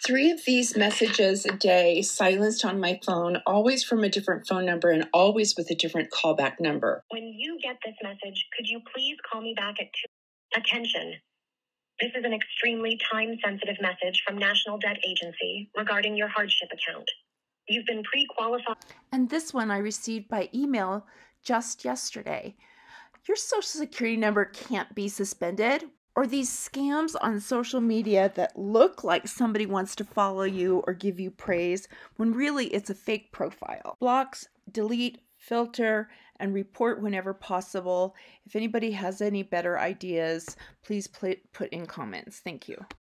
3 of these messages a day silenced on my phone, always from a different phone number and always with a different callback number. When you get this message, could you please call me back at 2? Attention. This is an extremely time-sensitive message from National Debt Agency regarding your hardship account. You've been pre-qualified. And this one I received by email just yesterday. Your Social Security number can't be suspended. Or these scams on social media that look like somebody wants to follow you or give you praise when really it's a fake profile. Blocks, delete, filter, and report whenever possible. If anybody has any better ideas, please put in comments. Thank you.